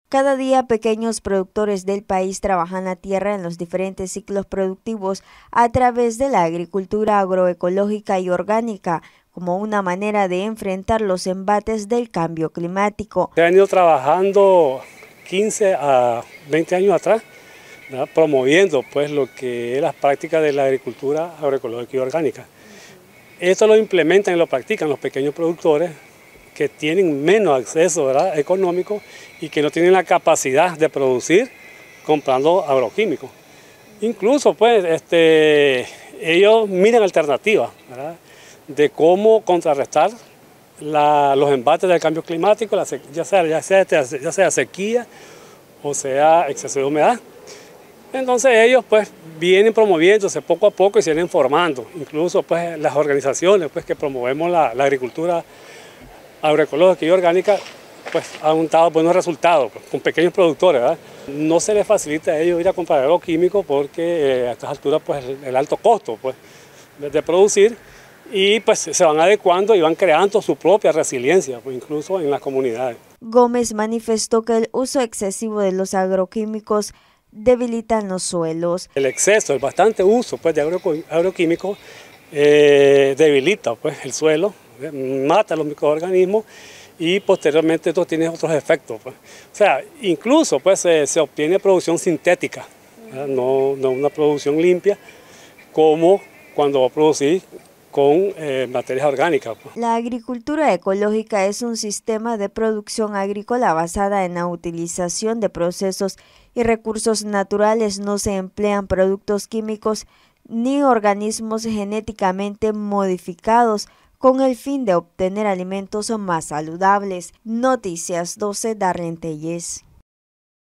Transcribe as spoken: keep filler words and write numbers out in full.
Cada día pequeños productores del país trabajan la tierra en los diferentes ciclos productivos a través de la agricultura agroecológica y orgánica, como una manera de enfrentar los embates del cambio climático. Se han ido trabajando quince a veinte años atrás, ¿verdad?, promoviendo pues lo que es las prácticas de la agricultura agroecológica y orgánica. Esto lo implementan y lo practican los pequeños productores que tienen menos acceso, ¿verdad?, económico y que no tienen la capacidad de producir comprando agroquímicos. Incluso pues este, ellos miran alternativas, ¿verdad?, de cómo contrarrestar la, los embates del cambio climático, la, ya, sea, ya, sea, ya sea sequía o sea exceso de humedad. Entonces ellos pues vienen promoviéndose poco a poco y se vienen formando. Incluso pues las organizaciones pues, que promovemos la, la agricultura agroecológica y orgánica pues han dado buenos resultados pues, con pequeños productores, ¿verdad? No se les facilita a ellos ir a comprar agroquímicos porque eh, a estas alturas pues el, el alto costo pues, de producir, y pues se van adecuando y van creando su propia resiliencia, pues, incluso en las comunidades. Gómez manifestó que el uso excesivo de los agroquímicos debilitan los suelos. El exceso, el bastante uso pues, de agro, agroquímicos eh, debilita pues, el suelo, eh, mata los microorganismos y posteriormente esto tiene otros efectos. Pues. O sea, incluso pues, se, se obtiene producción sintética, no, no una producción limpia como cuando va a producir con eh, materias orgánicas. Pues. La agricultura ecológica es un sistema de producción agrícola basada en la utilización de procesos y recursos naturales. No se emplean productos químicos ni organismos genéticamente modificados con el fin de obtener alimentos más saludables. Noticias doce, Darlene Telles.